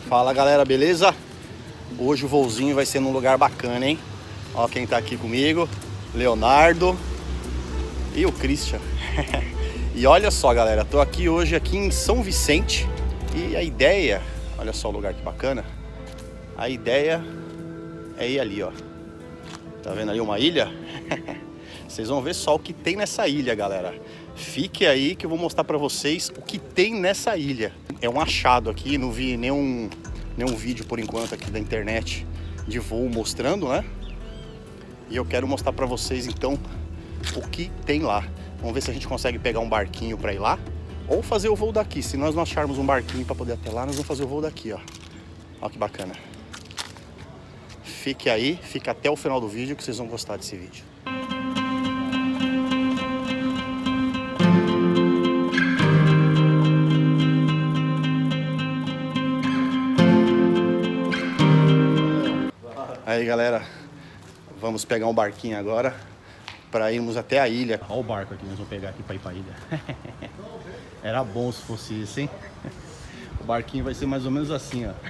Fala galera, beleza? Hoje o voozinho vai ser num lugar bacana, hein? Ó quem tá aqui comigo, Leonardo e o Christian. E olha só galera, tô aqui hoje em São Vicente. E a ideia, olha só o lugar que bacana. A ideia é ir ali, ó. Tá vendo ali uma ilha? Vocês vão ver só o que tem nessa ilha, galera. Fique aí que eu vou mostrar pra vocês o que tem nessa ilha. É um achado aqui, não vi nenhum vídeo por enquanto aqui da internet de voo mostrando, né? E eu quero mostrar pra vocês então o que tem lá. Vamos ver se a gente consegue pegar um barquinho pra ir lá ou fazer o voo daqui. Se nós não acharmos um barquinho pra poder ir até lá, nós vamos fazer o voo daqui, ó. Olha que bacana. Fique aí, fica até o final do vídeo que vocês vão gostar desse vídeo. Aí galera, vamos pegar um barquinho agora para irmos até a ilha. Olha o barco aqui, nós vamos pegar aqui para ir para a ilha. Era bom se fosse isso, hein? O barquinho vai ser mais ou menos assim, ó.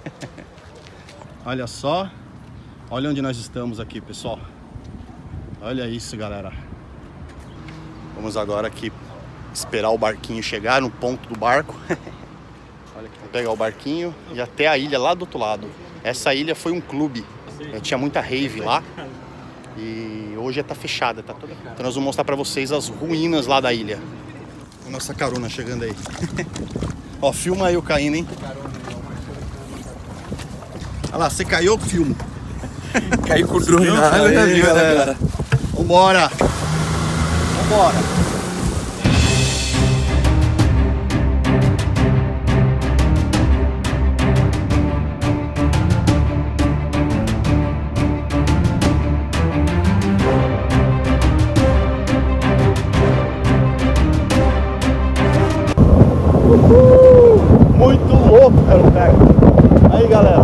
Olha só, olha onde nós estamos aqui, pessoal. Olha isso, galera. Vamos agora aqui esperar o barquinho chegar no ponto do barco. Olha aqui, vamos pegar o barquinho e até a ilha lá do outro lado. Essa ilha foi um clube. Tinha muita rave lá e hoje tá fechada, tá toda. Então nós vamos mostrar pra vocês as ruínas lá da ilha. A nossa carona chegando aí. Ó, filma aí eu caindo, hein? Olha lá, você caiu, eu filmo. Caiu com o drone na água, galera. Vambora! Vambora! Muito louco, cara, o pega. Aí, galera.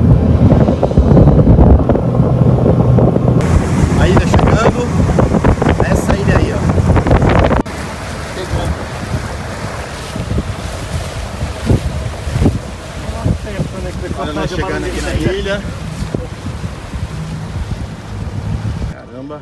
A ilha chegando. Essa ilha aí, ó. Olha nós chegando aqui na ilha. Caramba.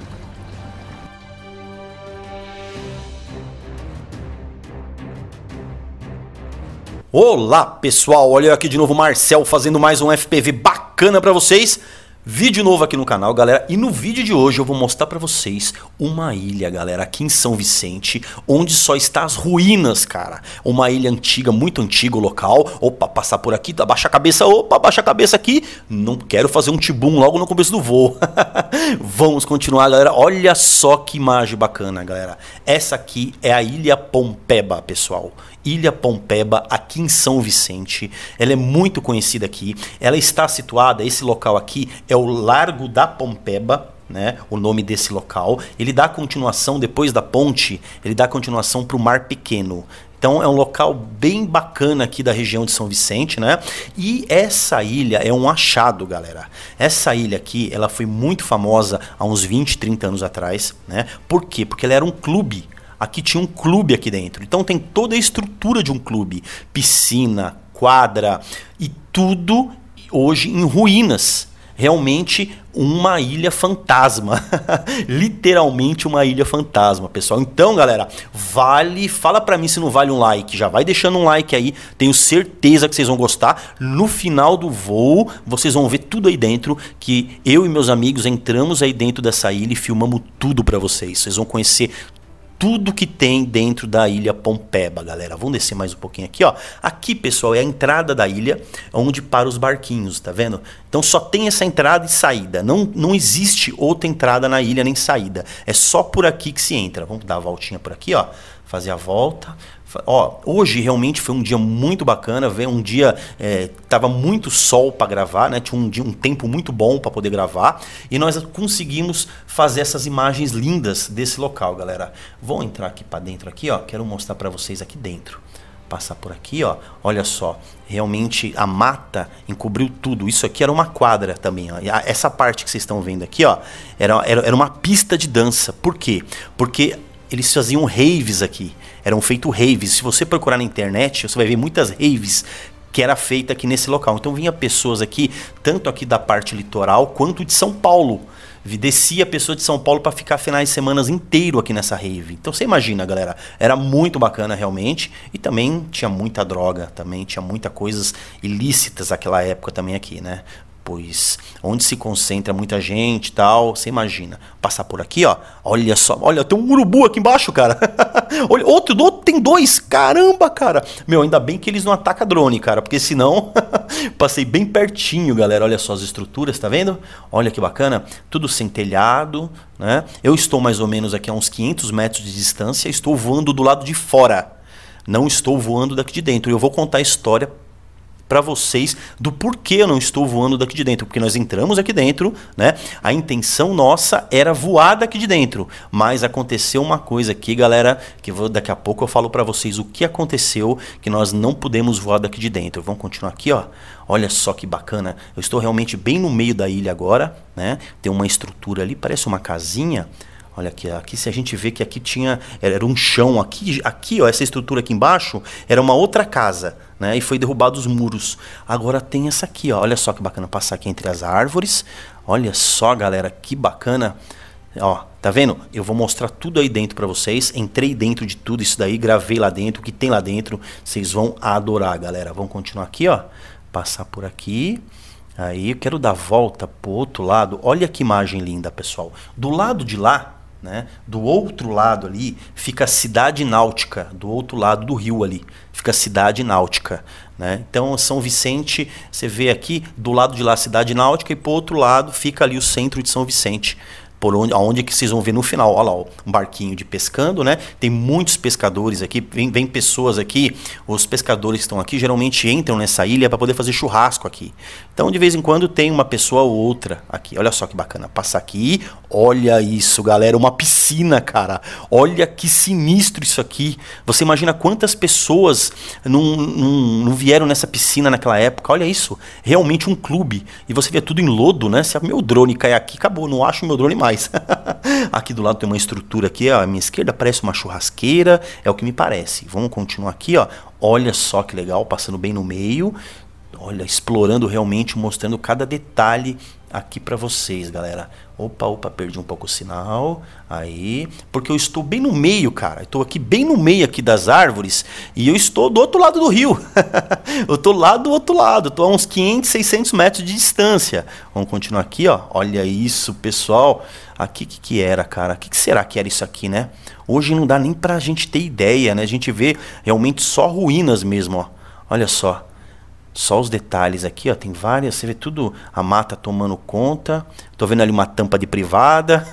Olá pessoal, olha eu aqui de novo, Marcel, fazendo mais um FPV bacana pra vocês. Vídeo novo aqui no canal, galera, e no vídeo de hoje eu vou mostrar pra vocês uma ilha, galera, aqui em São Vicente, onde só está as ruínas, cara. Uma ilha antiga, muito antiga o local. Opa, passar por aqui, abaixa a cabeça, opa, abaixa a cabeça aqui. Não quero fazer um tibum logo no começo do voo. Vamos continuar, galera. Olha só que imagem bacana, galera. Essa aqui é a Ilha Pompeba, pessoal. Ilha Pompeba, aqui em São Vicente. Ela é muito conhecida aqui. Ela está situada, esse local aqui é o Largo da Pompeba, né? O nome desse local. Ele dá continuação, depois da ponte, ele dá continuação para o Mar Pequeno. Então é um local bem bacana aqui da região de São Vicente, né? E essa ilha é um achado, galera. Essa ilha aqui, ela foi muito famosa há uns 20, 30 anos atrás, né? Por quê? Porque ela era um clube. Aqui tinha um clube aqui dentro, então tem toda a estrutura de um clube, piscina, quadra e tudo hoje em ruínas. Realmente uma ilha fantasma, literalmente uma ilha fantasma, pessoal. Então, galera, fala pra mim se não vale um like, já vai deixando um like aí, tenho certeza que vocês vão gostar. No final do voo, vocês vão ver tudo aí dentro, que eu e meus amigos entramos aí dentro dessa ilha e filmamos tudo pra vocês. Vocês vão conhecer tudo que tem dentro da Ilha Pompeba, galera. Vamos descer mais um pouquinho aqui, ó. Aqui, pessoal, é a entrada da ilha, onde param os barquinhos, tá vendo? Então só tem essa entrada e saída. Não existe outra entrada na ilha nem saída. É só por aqui que se entra. Vamos dar a voltinha por aqui, ó. Fazer a volta. Ó, hoje realmente foi um dia muito bacana, um dia tava muito sol para gravar, né? Tinha um tempo muito bom para poder gravar e nós conseguimos fazer essas imagens lindas desse local, galera. Vou entrar aqui para dentro aqui, ó. Quero mostrar para vocês aqui dentro. Passar por aqui, ó. Olha só, realmente a mata encobriu tudo. Isso aqui era uma quadra também, ó. E essa parte que vocês estão vendo aqui, ó, era uma pista de dança. Por quê? Porque eles faziam raves aqui. Eram feitos raves. Se você procurar na internet, você vai ver muitas raves que era feita aqui nesse local. Então vinha pessoas aqui, tanto aqui da parte litoral quanto de São Paulo. Descia pessoa de São Paulo para ficar finais de semana inteiro aqui nessa rave. Então você imagina, galera, era muito bacana realmente. E também tinha muita droga, também tinha muitas coisas ilícitas naquela época também aqui, né? Pois onde se concentra muita gente e tal, você imagina. Passar por aqui, ó, olha só, olha, tem um urubu aqui embaixo, cara. Olha, outro tem 2, caramba, cara. Meu, ainda bem que eles não atacam drone, cara, porque senão, passei bem pertinho, galera. Olha só as estruturas, tá vendo? Olha que bacana, tudo sem telhado, né? Eu estou mais ou menos aqui a uns 500 metros de distância, estou voando do lado de fora. Não estou voando daqui de dentro. Eu vou contar a história para vocês do porquê eu não estou voando daqui de dentro, porque nós entramos aqui dentro, né? A intenção nossa era voar daqui de dentro, mas aconteceu uma coisa aqui, galera, que daqui a pouco eu falo para vocês o que aconteceu, que nós não pudemos voar daqui de dentro. Vamos continuar aqui, ó. Olha só que bacana. Eu estou realmente bem no meio da ilha agora, né? Tem uma estrutura ali, parece uma casinha. Olha aqui, aqui se a gente vê que aqui era um chão, aqui ó, essa estrutura aqui embaixo era uma outra casa, né? E foi derrubado os muros. Agora tem essa aqui, ó, olha só que bacana, passar aqui entre as árvores. Olha só, galera, que bacana. Ó, tá vendo? Eu vou mostrar tudo aí dentro pra vocês. Entrei dentro de tudo isso daí, gravei lá dentro, o que tem lá dentro. Vocês vão adorar, galera. Vamos continuar aqui, ó. Passar por aqui. Aí eu quero dar a volta pro outro lado. Olha que imagem linda, pessoal. Do lado de lá, né? Do outro lado ali fica a cidade náutica, do outro lado do rio ali fica a cidade náutica, né? Então São Vicente, você vê aqui do lado de lá a cidade náutica e pro outro lado fica ali o centro de São Vicente. Por onde que vocês vão ver no final, olha lá, ó, um barquinho de pescando, né? Tem muitos pescadores aqui, vem pessoas aqui, os pescadores que estão aqui geralmente entram nessa ilha para poder fazer churrasco aqui. Então de vez em quando tem uma pessoa ou outra aqui, olha só que bacana, passa aqui, olha isso, galera, uma piscina, cara, olha que sinistro isso aqui. Você imagina quantas pessoas não vieram nessa piscina naquela época, olha isso, realmente um clube, e você vê tudo em lodo, né? Se meu drone cair aqui, acabou, não acho meu drone mais. Aqui do lado tem uma estrutura aqui, ó, à minha esquerda parece uma churrasqueira, é o que me parece. Vamos continuar aqui, ó. Olha só que legal, passando bem no meio. Olha, explorando realmente, mostrando cada detalhe aqui pra vocês, galera. Opa, perdi um pouco o sinal. Aí, porque eu estou bem no meio, cara. Eu estou aqui bem no meio aqui das árvores e eu estou do outro lado do rio. Eu estou lá do outro lado, estou a uns 500, 600 metros de distância. Vamos continuar aqui, ó. Olha isso, pessoal. Aqui que era, cara? O que será que era isso aqui, né? Hoje não dá nem pra gente ter ideia, né? A gente vê realmente só ruínas mesmo, ó. Olha só. Só os detalhes aqui, ó, tem várias, você vê tudo, a mata tomando conta. Tô vendo ali uma tampa de privada.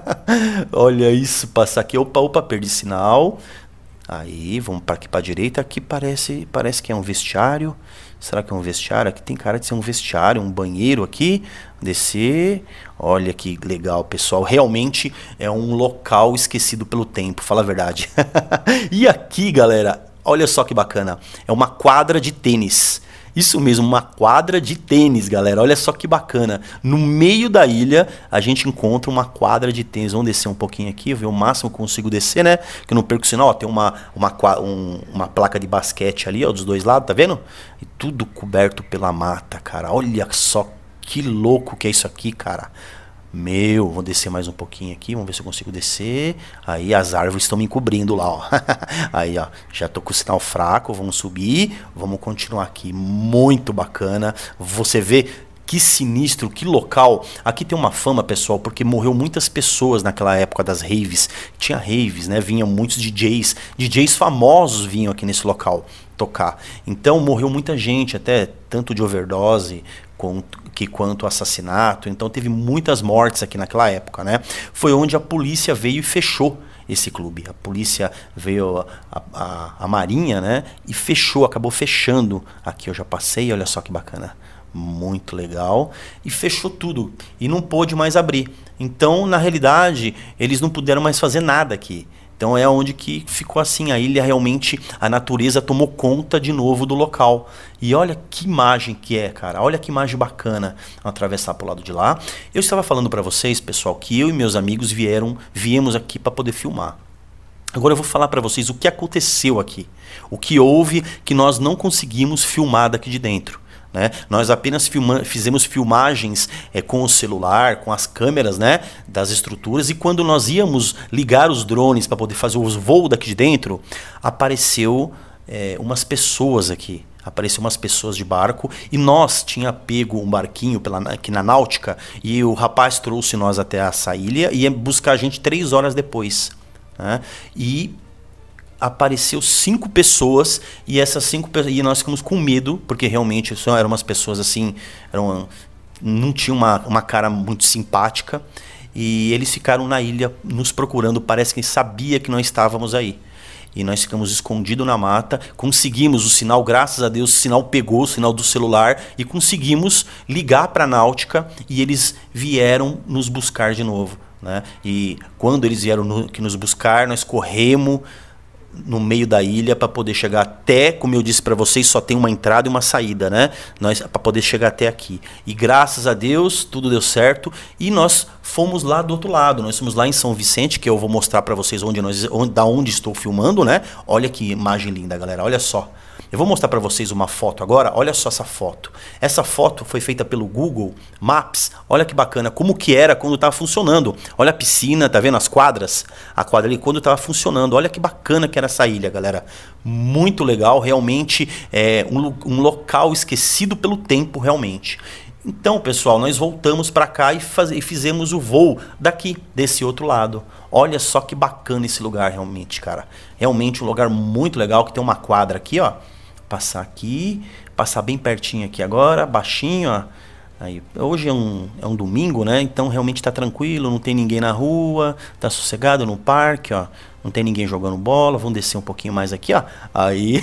Olha isso, passar aqui, opa, perdi sinal. Aí, vamos para aqui para a direita, aqui parece que é um vestiário. Será que é um vestiário? Aqui tem cara de ser um vestiário, um banheiro aqui. Descer, olha que legal, pessoal. Realmente é um local esquecido pelo tempo, fala a verdade. E aqui, galera, olha só que bacana, é uma quadra de tênis. Isso mesmo, uma quadra de tênis, galera. Olha só que bacana. No meio da ilha, a gente encontra uma quadra de tênis. Vamos descer um pouquinho aqui, ver o máximo que consigo descer, né? Que eu não perco o sinal. Ó, tem uma placa de basquete ali, ó, dos dois lados, tá vendo? E tudo coberto pela mata, cara. Olha só que louco que é isso aqui, cara. Vou descer mais um pouquinho aqui, vamos ver se eu consigo descer. Aí as árvores estão me encobrindo lá, ó. Aí, ó, já tô com o sinal fraco, vamos subir, vamos continuar aqui. Muito bacana. Você vê que sinistro, que local. Aqui tem uma fama, pessoal, porque morreu muitas pessoas naquela época das raves. Tinha raves, né? Vinham muitos DJs famosos vinham aqui nesse local tocar. Então morreu muita gente, até tanto de overdose quanto assassinato. Então teve muitas mortes aqui naquela época, né? Foi onde a polícia veio e fechou esse clube. A polícia veio, a Marinha, né? E acabou fechando. Aqui eu já passei, olha só que bacana. Muito legal. E fechou tudo. E não pôde mais abrir. Então, na realidade, eles não puderam mais fazer nada aqui. Então é onde que ficou assim, a ilha realmente, a natureza tomou conta de novo do local. E olha que imagem que é, cara, olha que imagem bacana atravessar pro lado de lá. Eu estava falando para vocês, pessoal, que eu e meus amigos viemos aqui para poder filmar. Agora eu vou falar para vocês o que aconteceu aqui. O que houve que nós não conseguimos filmar daqui de dentro. Né? Nós apenas fizemos filmagens com o celular, com as câmeras, né, das estruturas, e quando nós íamos ligar os drones para poder fazer o voo daqui de dentro, apareceu umas pessoas de barco, e nós tinha pego um barquinho aqui na Náutica, e o rapaz trouxe nós até essa ilha e ia buscar a gente 3 horas depois. Né? E apareceu 5 pessoas, e essas 5 pessoas, e nós ficamos com medo, porque realmente eram umas pessoas assim, não tinham uma cara muito simpática, e eles ficaram na ilha nos procurando, parece que sabia que nós estávamos aí. E nós ficamos escondidos na mata, conseguimos o sinal, graças a Deus, o sinal pegou, o sinal do celular, e conseguimos ligar para a Náutica, e eles vieram nos buscar de novo. Né? E quando eles vieram nos buscar, nós corremos no meio da ilha para poder chegar até, como eu disse para vocês, só tem uma entrada e uma saída, né? Para poder chegar até aqui. E graças a Deus tudo deu certo, e nós fomos lá do outro lado. Nós fomos lá em São Vicente, que eu vou mostrar para vocês da onde estou filmando, né? Olha que imagem linda, galera. Olha só. Eu vou mostrar para vocês uma foto agora. Olha só essa foto. Essa foto foi feita pelo Google Maps. Olha que bacana, como que era quando estava funcionando. Olha a piscina, tá vendo as quadras? A quadra ali quando estava funcionando. Olha que bacana que era essa ilha, galera. Muito legal, realmente um local esquecido pelo tempo, realmente. Então, pessoal, nós voltamos para cá e fizemos o voo daqui, desse outro lado. Olha só que bacana esse lugar, realmente, cara. Realmente um lugar muito legal, que tem uma quadra aqui, ó. Passar aqui, passar bem pertinho aqui agora, baixinho, ó. Aí, hoje é um domingo, né? Então realmente tá tranquilo, não tem ninguém na rua, tá sossegado no parque, ó. Não tem ninguém jogando bola. Vamos descer um pouquinho mais aqui, ó. Aí,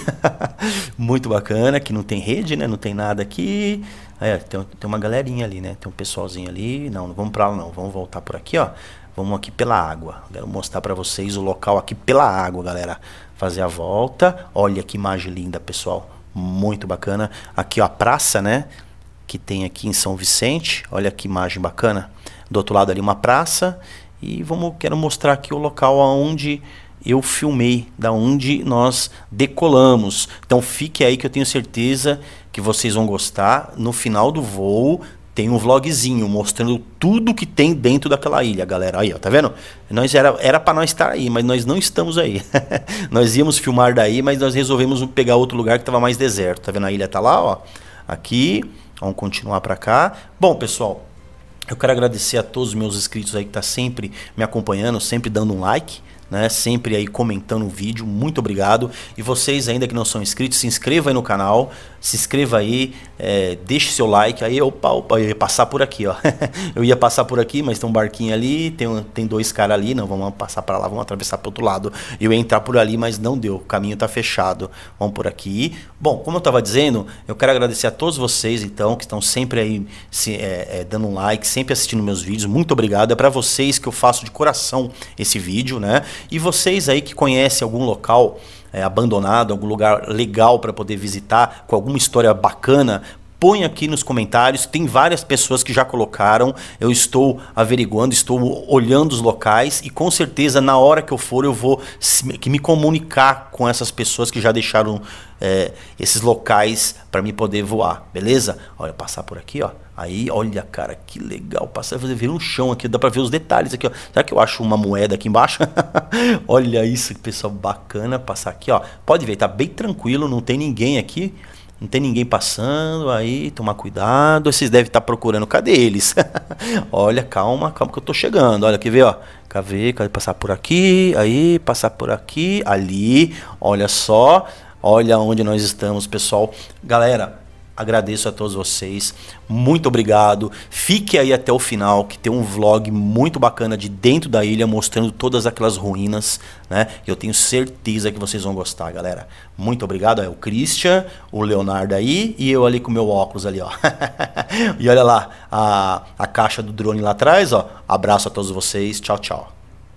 muito bacana, que não tem rede, né? Não tem nada aqui. Aí, tem uma galerinha ali, né? Tem um pessoalzinho ali. Não vamos pra lá não, vamos voltar por aqui, ó. Vamos aqui pela água. Quero mostrar pra vocês o local aqui pela água, galera. Fazer a volta. Olha que imagem linda, pessoal. Muito bacana. Aqui, ó, a praça, né? Que tem aqui em São Vicente. Olha que imagem bacana. Do outro lado ali uma praça. E quero mostrar aqui o local onde eu filmei, da onde nós decolamos. Então fique aí que eu tenho certeza que vocês vão gostar. No final do voo tem um vlogzinho mostrando tudo que tem dentro daquela ilha, galera. Aí, ó, tá vendo? Era para nós estar aí, mas nós não estamos aí. Nós íamos filmar daí, mas nós resolvemos pegar outro lugar que estava mais deserto. Tá vendo? A ilha tá lá, ó. Aqui, vamos continuar para cá. Bom, pessoal, eu quero agradecer a todos os meus inscritos aí que tá sempre me acompanhando, sempre dando um like, né? Sempre aí comentando o vídeo. Muito obrigado. E vocês ainda que não são inscritos, se inscreva aí no canal, se inscreva aí, deixe seu like. Aí eu ia passar por aqui, ó. Eu ia passar por aqui, mas tem um barquinho ali, tem 2 caras ali. Não, vamos passar para lá, vamos atravessar para outro lado. Eu ia entrar por ali, mas não deu, o caminho tá fechado. Vamos por aqui. Bom, como eu estava dizendo, eu quero agradecer a todos vocês, então, que estão sempre aí dando um like, sempre assistindo meus vídeos. Muito obrigado. É para vocês que eu faço de coração esse vídeo, né? E vocês aí que conhecem algum local abandonado, algum lugar legal para poder visitar, com alguma história bacana, põe aqui nos comentários. Tem várias pessoas que já colocaram. Eu estou averiguando, estou olhando os locais, e com certeza na hora que eu for eu vou me comunicar com essas pessoas que já deixaram esses locais para mim poder voar, beleza? Olha, passar por aqui, ó. Aí, olha, cara, que legal. Passar, ver no chão aqui, dá pra ver os detalhes aqui, ó. Será que eu acho uma moeda aqui embaixo? Olha isso, pessoal, bacana. Passar aqui, ó. Pode ver, tá bem tranquilo, não tem ninguém aqui. Não tem ninguém passando, aí, tomar cuidado. Vocês devem estar procurando, cadê eles? Olha, calma que eu tô chegando. Olha, quer ver, ó. Cadê passar por aqui, aí, passar por aqui, ali. Olha só, olha onde nós estamos, pessoal. Galera, agradeço a todos vocês, muito obrigado. Fique aí até o final, que tem um vlog muito bacana de dentro da ilha, mostrando todas aquelas ruínas, né? Eu tenho certeza que vocês vão gostar, galera. Muito obrigado. É o Christian, o Leonardo aí, e eu ali com o meu óculos ali, ó. E olha lá a caixa do drone lá atrás, ó. Abraço a todos vocês, tchau, tchau.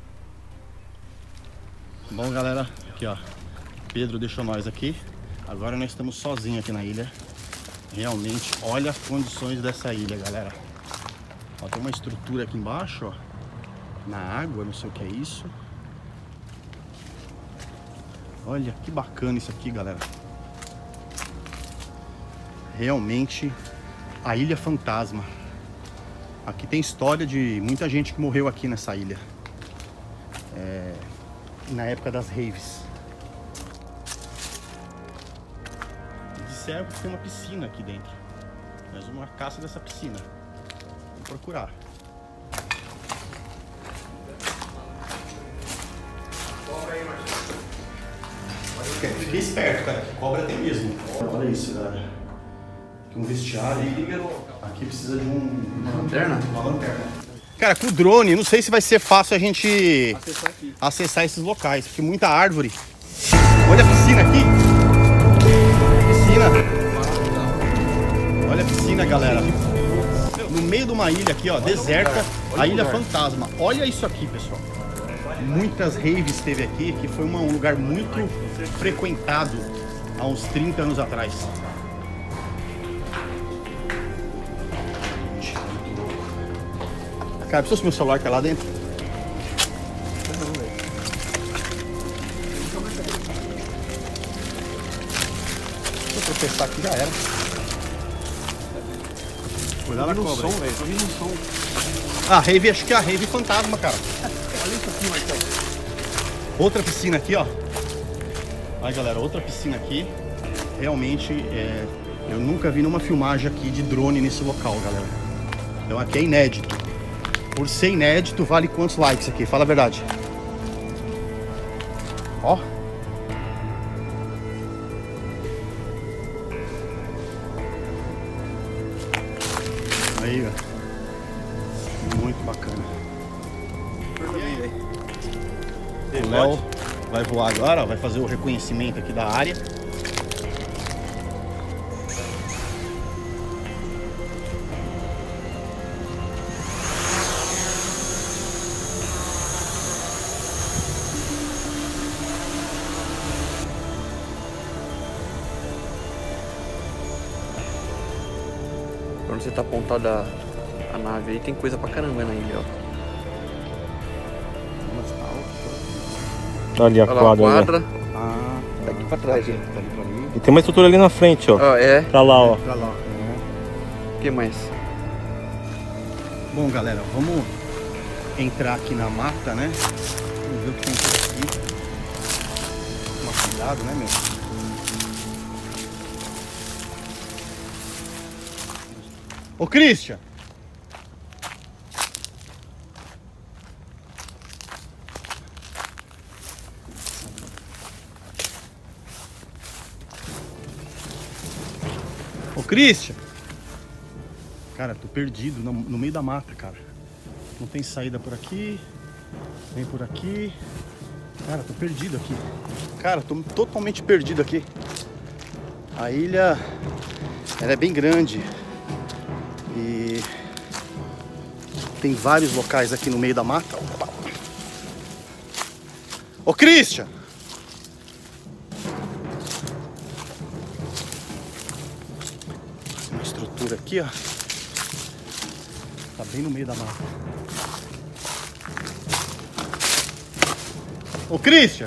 Bom, galera, aqui, ó, Pedro deixou nós aqui. Agora nós estamos sozinhos aqui na ilha. Realmente, olha as condições dessa ilha, galera. Ó, tem uma estrutura aqui embaixo, ó, na água, não sei o que é isso. Olha que bacana isso aqui, galera. Realmente a Ilha Fantasma. Aqui tem história de muita gente que morreu aqui nessa ilha. Na época das raves. Disseram que tem uma piscina aqui dentro. Nós vamos à caça dessa piscina. Vamos procurar. Fica esperto, cara. Cobra tem mesmo. Olha isso, galera. Aqui um vestiário. Aqui precisa de uma lanterna? Uma lanterna. Cara, com o drone, não sei se vai ser fácil a gente acessar esses locais, porque muita árvore. Olha a piscina aqui. Piscina. Olha a piscina, galera. No meio de uma ilha aqui, ó, deserta, a Ilha Fantasma. Olha isso aqui, pessoal. Muitas raves teve aqui, que foi um lugar muito frequentado há uns 30 anos atrás. Cara, precisa meu celular que é lá dentro? Se eu tropeçar aqui já era. Cuidado na cobra. Ah, rave, acho que é a rave fantasma, cara. Olha isso aqui, Marcelo. Outra piscina aqui, ó. Aí, galera, outra piscina aqui. Realmente, eu nunca vi nenhuma filmagem aqui de drone nesse local, galera. Então aqui é inédito. Por ser inédito, vale quantos likes aqui? Fala a verdade. Ó. Aí, ó. Muito bacana. O Léo vai voar agora, ó, vai fazer o reconhecimento aqui da área. Quando você tá apontada a nave aí, tem coisa pra caramba na ilha, ó. Ali a quadra. Ah, Tá aqui pra trás, hein? tá ali pra ali. E tem uma estrutura ali na frente, ó. Ó, é. Pra lá, ó. Pra lá. O que mais? Bom, galera, vamos entrar aqui na mata, né? Vamos ver o que tem por aqui. Toma cuidado, né, meu? Ô, Christian! Ô, Christian! Cara, tô perdido no meio da mata, cara. Não tem saída por aqui, nem por aqui. Cara, tô perdido aqui. Cara, tô totalmente perdido aqui. A ilha, ela é bem grande. E tem vários locais aqui no meio da mata. Ô, Christian! Uma estrutura aqui, ó. Tá bem no meio da mata. Ô, Christian!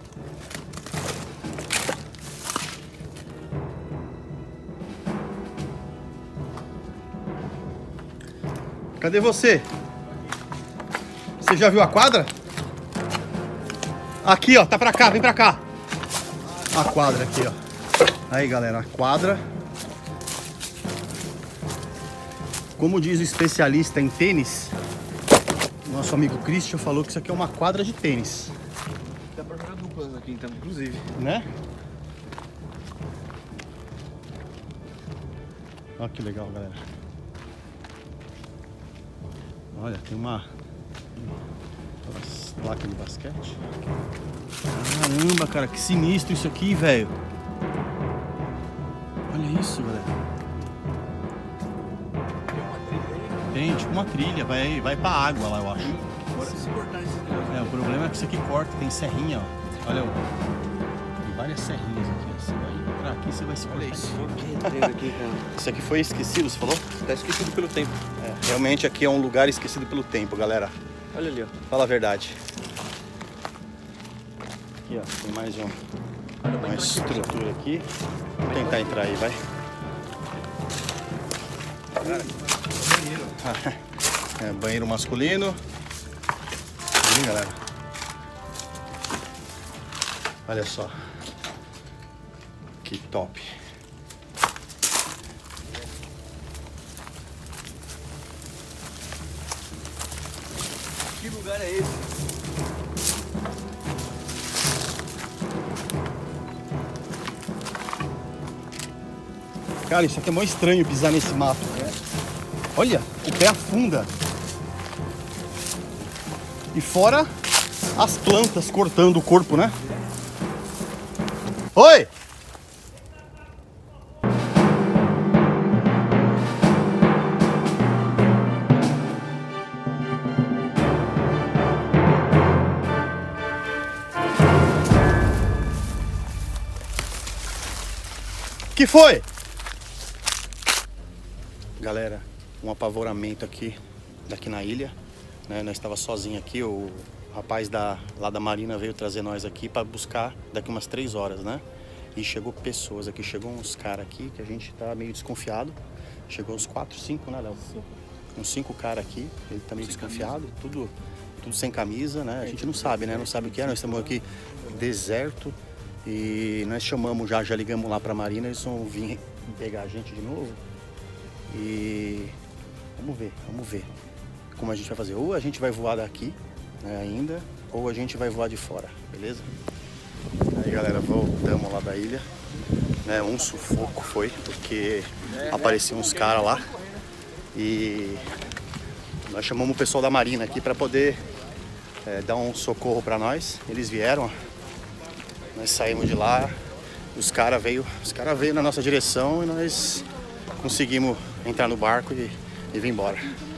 Cadê você? Você já viu a quadra? Aqui, ó, tá pra cá, vem pra cá. A quadra aqui, ó. Aí, galera, a quadra. Como diz o especialista em tênis, nosso amigo Christian falou que isso aqui é uma quadra de tênis. Dá pra jogar duplas aqui então, inclusive. Né? Olha que legal, galera. Olha, tem uma placa de basquete. Caramba, cara, que sinistro isso aqui, velho. Olha isso, galera. Tem tipo uma trilha, vai pra água lá, eu acho. O problema é que isso aqui corta, tem serrinha, ó. Olha, tem várias serrinhas aqui, ó. Você vai entrar aqui, você vai se cortar. Olha isso. Isso aqui foi esquecido, você falou? Tá esquecido pelo tempo. Realmente aqui é um lugar esquecido pelo tempo, galera. Olha ali, ó. Fala a verdade. aqui, ó. Tem mais uma estrutura aqui. Vou tentar entrar aí, vai. É, banheiro masculino. Ali, galera. Olha só. Que top. Que lugar é esse? Cara, isso aqui é mó estranho pisar nesse mato. Olha, o pé afunda. E fora as plantas cortando o corpo, né? Oi! Que foi? Galera, um apavoramento aqui na ilha, né? Nós estava sozinho aqui, o rapaz lá da Marina veio trazer nós aqui para buscar daqui umas 3 horas, né? E chegou pessoas aqui, chegou uns caras aqui que a gente tá meio desconfiado. Chegou uns 4, 5, né, Léo? Uns 5 caras aqui, ele tá meio desconfiado, tudo sem camisa, né? A gente não sabe, né? Não sabe o que é, nós estamos aqui deserto. E nós chamamos já ligamos lá pra Marina, eles vão vir pegar a gente de novo. E vamos ver como a gente vai fazer. Ou a gente vai voar daqui, né, ainda, ou a gente vai voar de fora, beleza? Aí, galera, voltamos lá da ilha, né? Um sufoco foi, porque apareciam uns caras lá. E nós chamamos o pessoal da Marina aqui pra poder dar um socorro pra nós. Eles vieram, nós saímos de lá, os caras veio na nossa direção e nós conseguimos entrar no barco e vir embora.